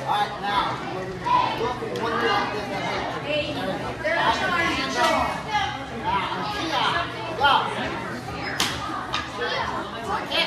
Alright, now, look at one more like this. There we go. Now, go.